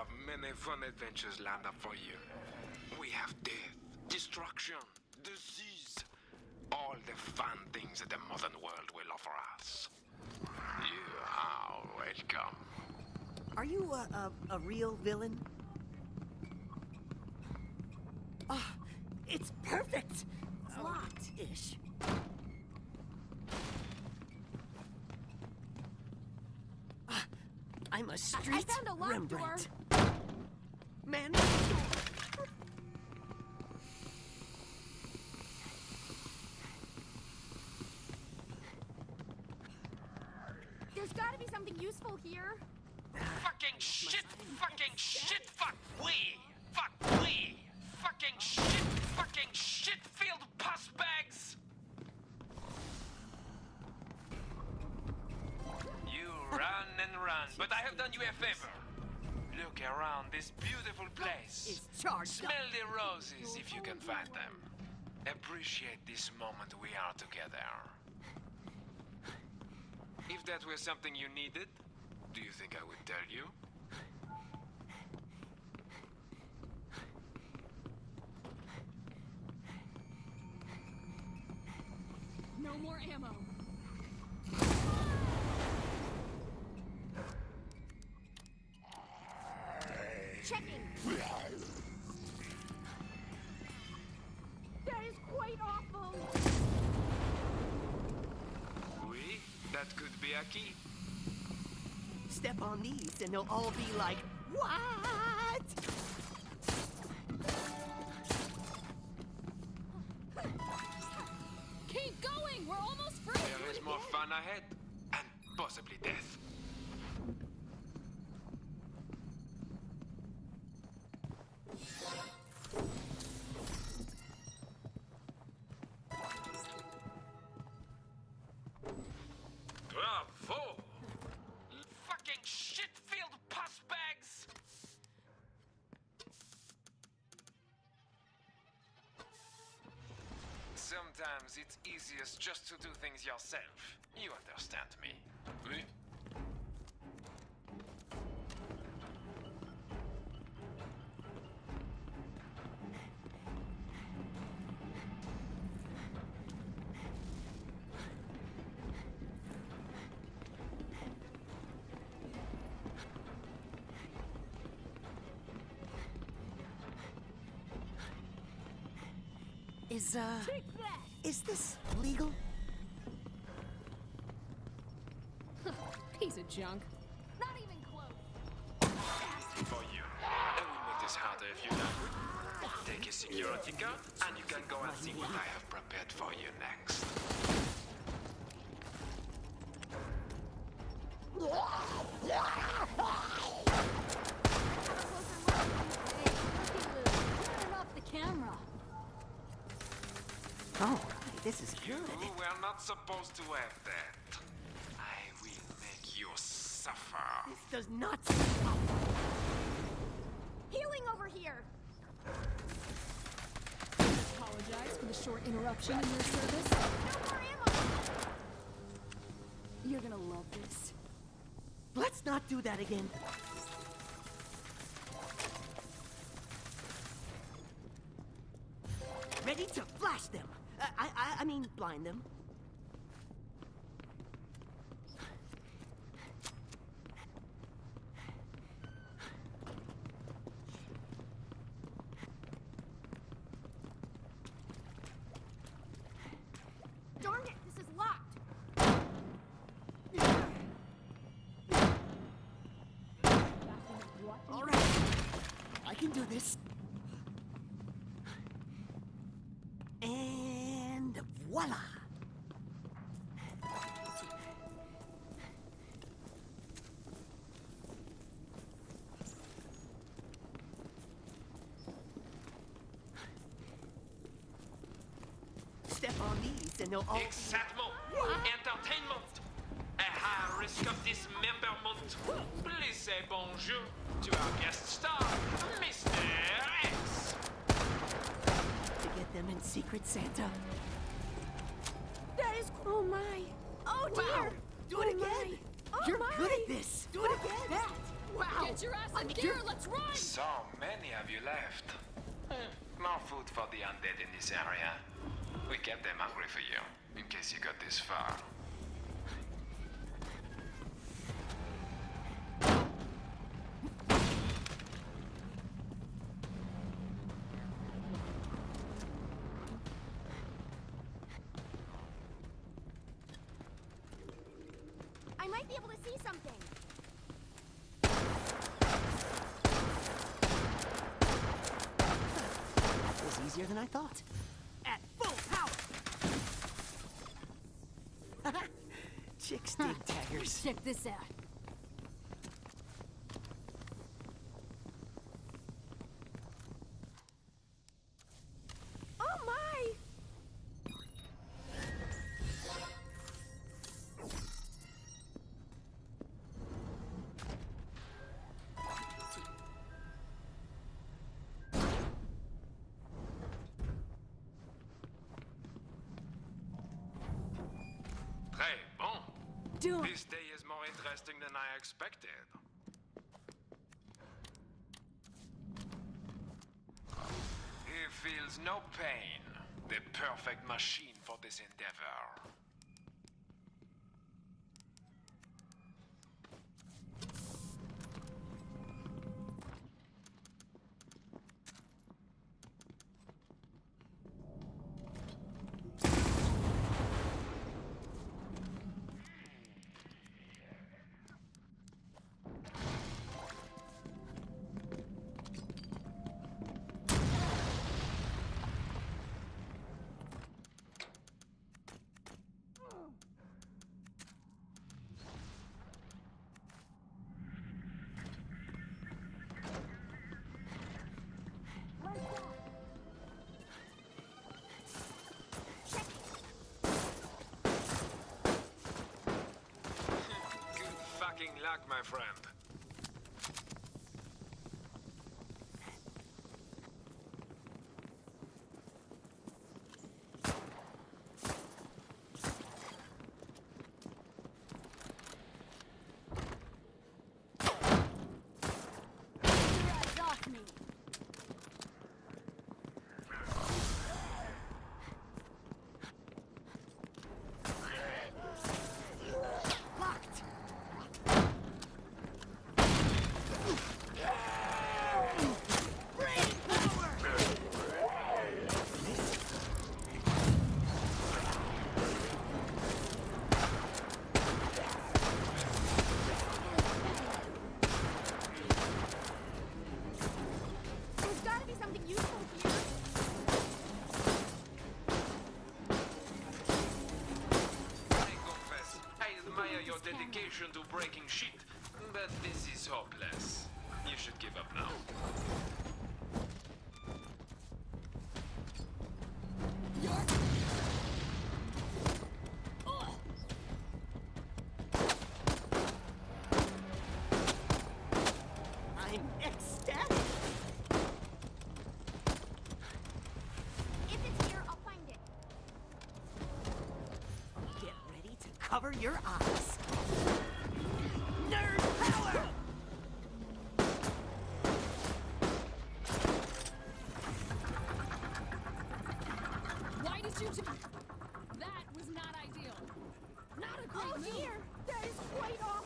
have many fun adventures lined up for you. We have death, destruction, disease, all the fun things that the modern world will offer us. You are welcome. Are you a real villain? Oh, it's perfect! It's locked. Ish. I'm a street I found a locked Rembrandt. Man, There's gotta be something useful here. Fucking shit, fuck we! Fuck we! Fucking shit-filled pus bags! You run and run, but I have done you a favor. Look around this beautiful place. is charged Smell up. the roses if you can find them. Appreciate this moment we are together. If that were something you needed, do you think I would tell you? No more ammo. Checking. That is quite awful. Oui, that could be a key. step on these and they'll all be like, what? Keep going! We're almost free! There is more fun ahead, and possibly death. Bravo! Fucking shit-filled pus bags! Sometimes it's easiest just to do things yourself. You understand me? Oui? Take that! Is this legal? Piece of junk. Not even close. For you. I will make this harder if you like. Take a security card, and you can go and see what I have prepared for you next. Turn off the camera. Oh, this is You good. were not supposed to have that. I will make you suffer. This does not. Healing over here! Apologize for the short interruption in your service. No more ammo! You're gonna love this. Let's not do that again. Ready to flash them. I mean, blind them. Darn it, this is locked! All right, I can do this. And voila! Step on these and they'll all... Exactement. Entertainment. A high risk of dismemberment. Please say bonjour to our guest star, Mr. X. To get them in secret, Santa. That is... Oh my! Oh dear! Wow. Do it again! Oh You're my. good at this! Do it again! That Wow! Get your ass I in mean, gear, you're- let's run! So many of you left. More food for the undead in this area. We kept them hungry for you, in case you got this far. I might be able to see something. That was easier than I thought. At full power! Chicks dig daggers. Check this out. Oh my! Très bon. Do it. This day is more interesting than I expected. He feels no pain. The perfect machine for this endeavor. Good fucking luck, my friend. Get your ass off me. Locked! Brain power! There's gotta be something useful here. I confess, I admire your dedication to breaking shit, but this is hopeless. You should give up now. I'm ecstatic! If it's here, I'll find it. Get ready to cover your eyes. Nerd power! Why did you do... That was not ideal. Not a great Oh move. dear! That is quite off.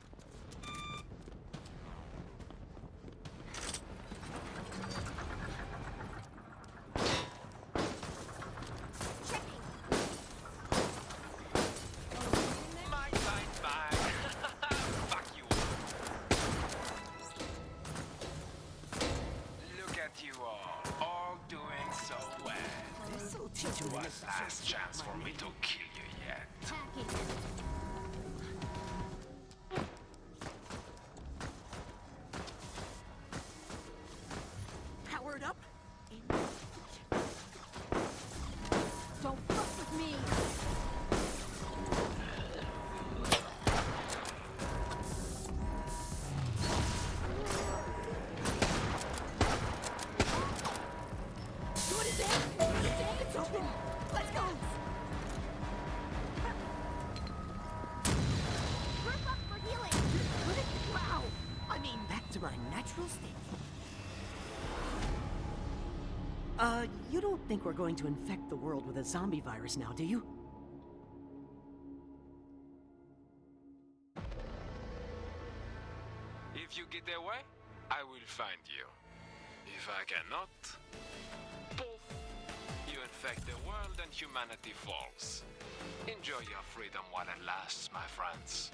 Checking. Mine. Fuck you. Look at you all doing so well. This'll teach you One an last chance for me to kill you yet. Hacking. Powered up. Don't fuck with me. What is it? It's open. Let's go. natural state. You don't think we're going to infect the world with a zombie virus now, do you? If you get away, I will find you. If I cannot, poof, you infect the world and humanity falls. Enjoy your freedom while it lasts, my friends.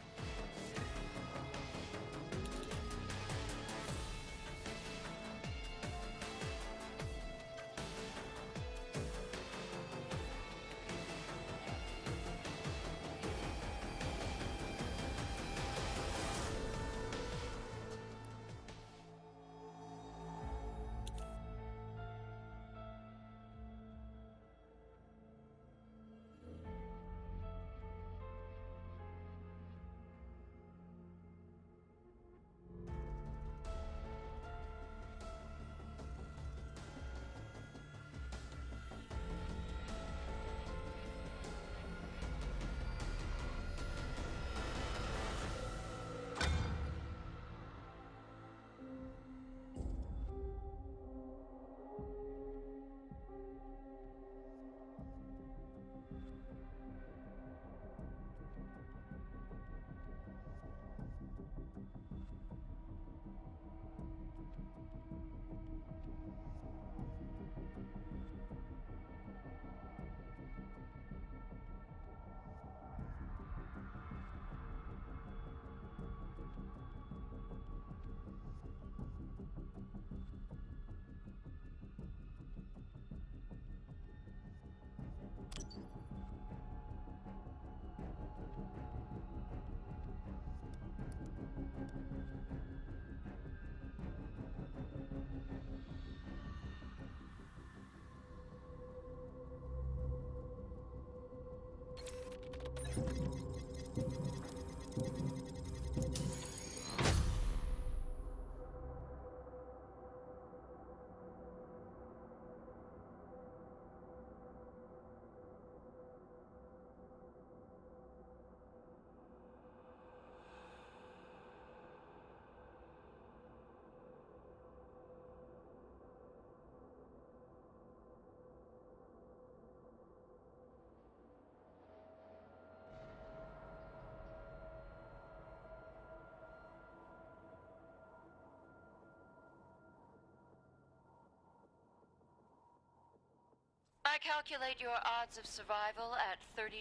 I calculate your odds of survival at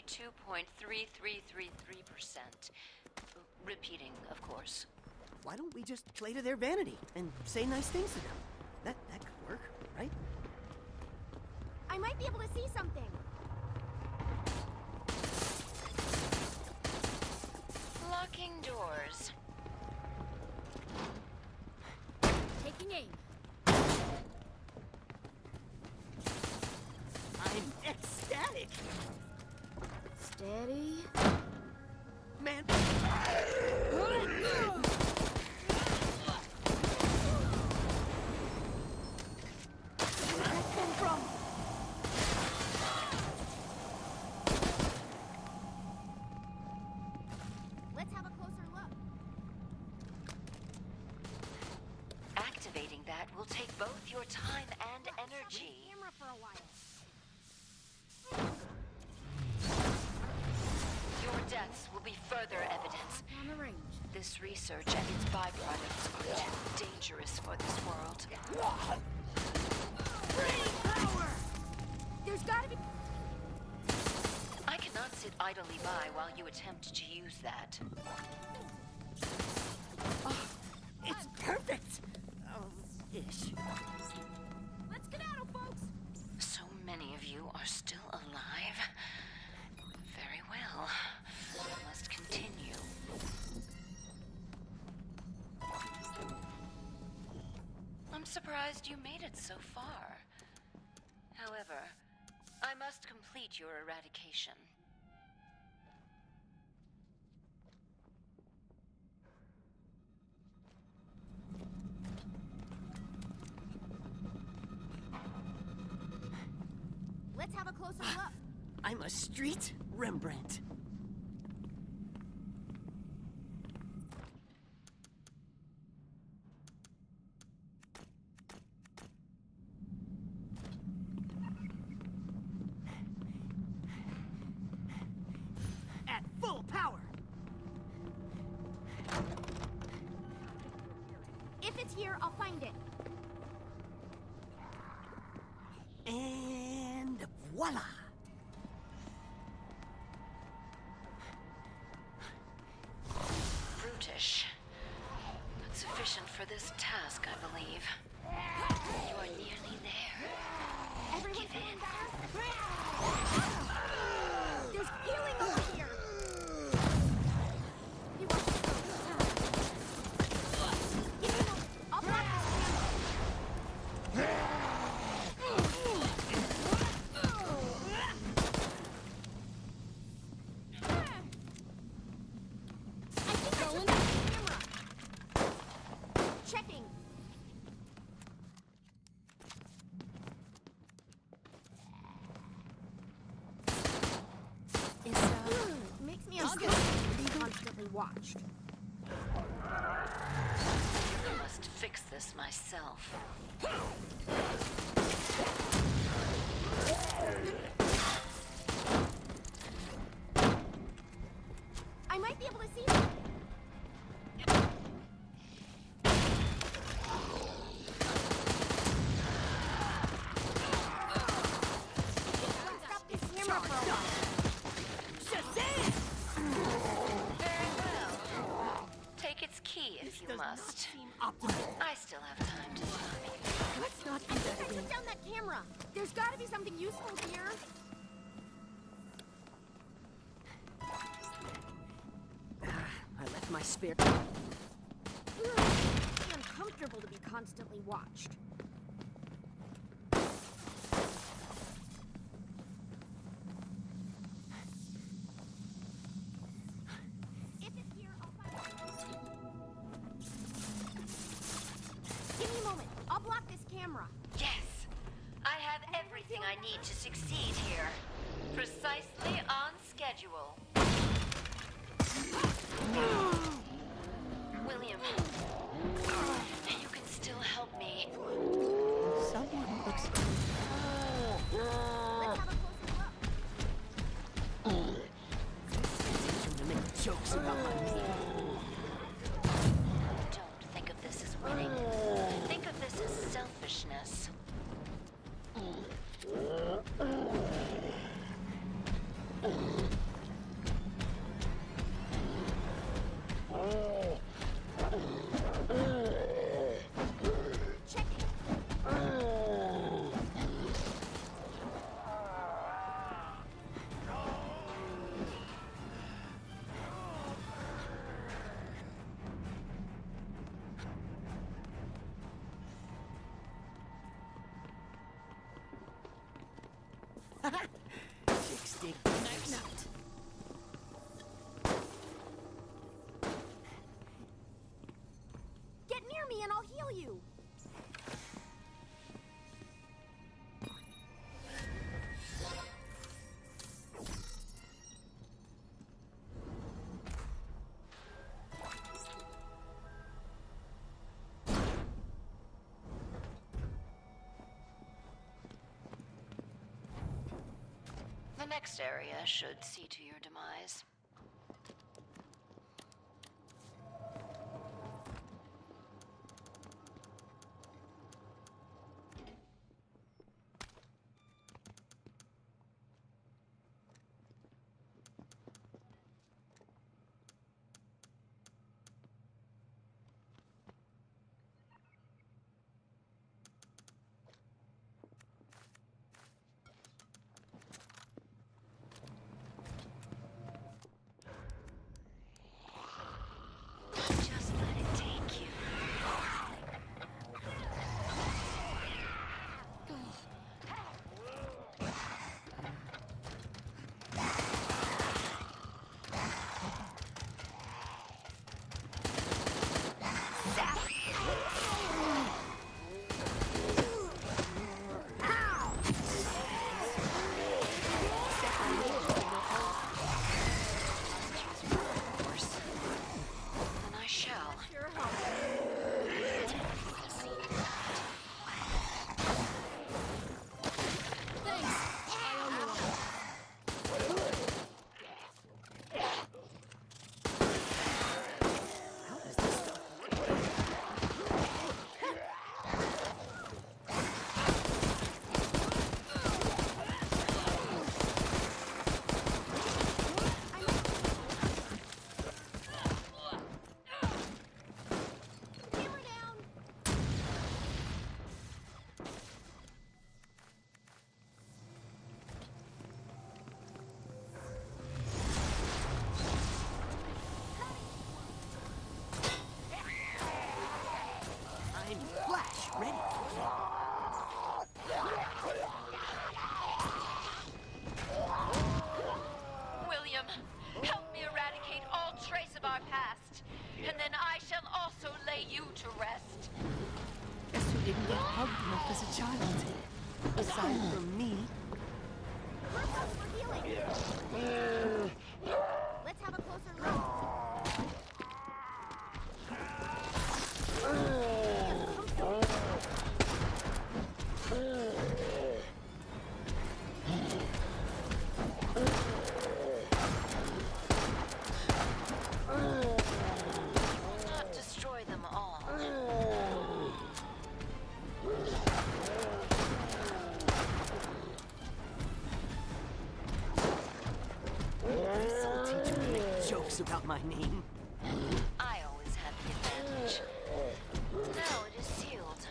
32.3333%. Repeating, of course. Why don't we just play to their vanity and say nice things to them? That could work, right? I might be able to see something. Locking doors. Taking aim. I'm ecstatic! Steady. Man! Where'd that come from? Let's have a closer look. Activating that will take both your time and Look, energy. wait camera for a while. Your deaths will be further evidence. On the range. This research and its byproducts are too dangerous for this world. There's gotta be... I cannot sit idly by while you attempt to use that. It's perfect! Ish. Let's skedaddle, folks! So many of you are still alive. Very well. I must continue. I'm surprised you made it so far. However, I must complete your eradication. Let's have a closer look. I'm a street Rembrandt. here, I'll find it. And voila! Brutish. But sufficient for this task, I believe. You are nearly there. Everyone's Give feeling in. better? There's healing over here! He wants to go this time. Give me a moment. I'll block this camera. I think I took out the camera. Checking. Makes me uncomfortable to be constantly watched. I must fix this myself. I might be able to see them. Let's stop this camera for a while. Very well. Take its key if you must. I still have time to stop you. Let's not do I that think I again. took down that camera. There's gotta be something useful here. I left my spare. It's uncomfortable to be constantly watched. If it's here, I'll find it. Give me a moment. I'll block this camera. Yes! I have everything I need to succeed here. Precisely on schedule. William, you can still help me. Someone looks. Let's have a closer look. To make jokes about my name. Don't think of this as winning. Think of this as selfishness. Checking. Chicks dig night. Get near me and I'll heal you. The next area should see to your demise. of our past, and then I shall also lay you to rest. Guess who didn't get hugged enough as a child? Aside from me. Crystals for healing. Let's have a closer look. Will not destroy them all. This'll teach me to make jokes about my name. I always had the advantage. Now it is sealed.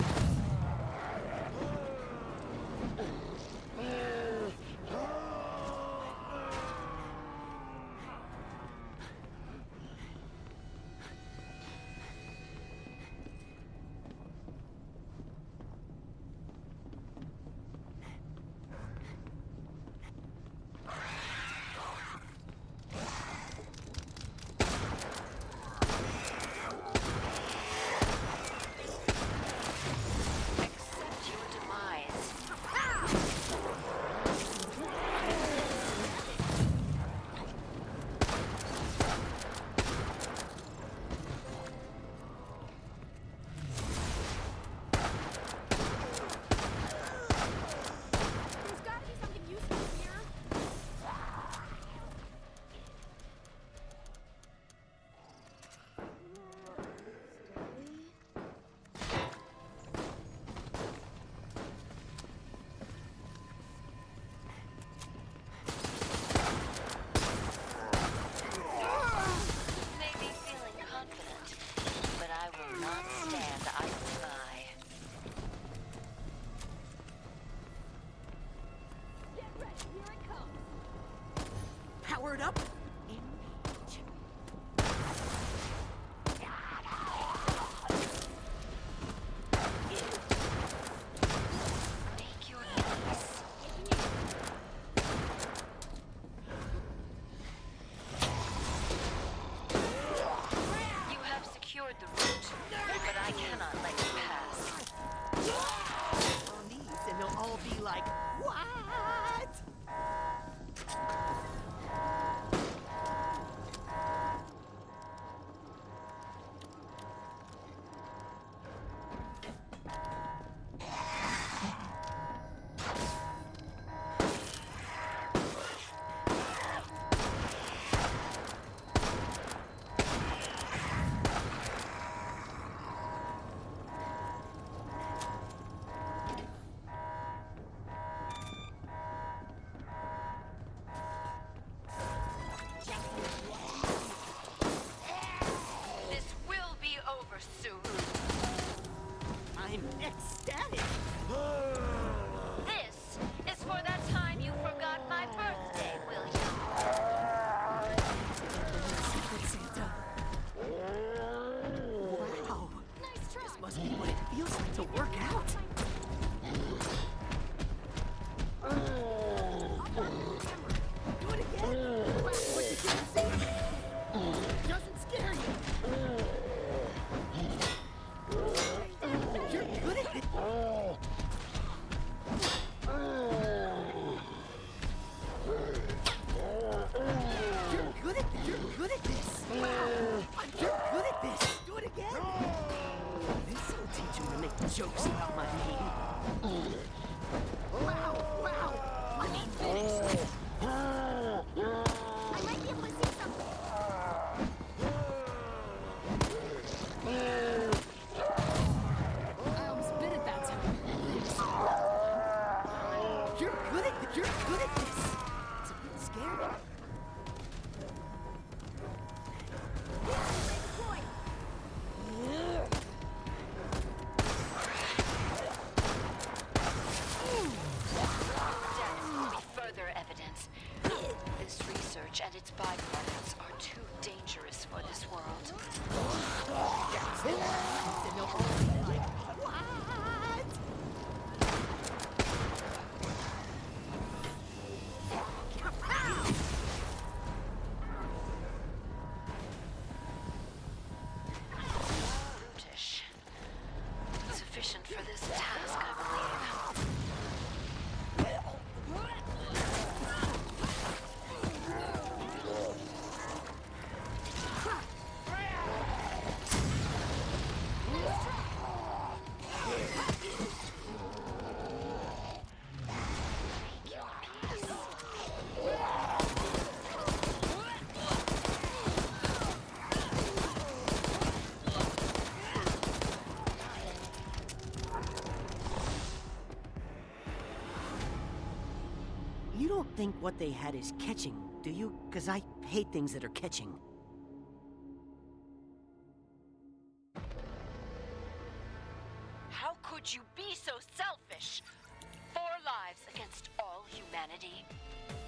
Accept your demise. There's gotta be something useful here. Maybe feeling confident, but I will not stand idly by. Get ready, here it comes. Powered up. Engage. Make your peace. You have secured the route, but I cannot let you pass. On these, and they'll all be like, what? think what they had is catching, do you? Because I hate things that are catching. How could you be so selfish? 4 lives against all humanity.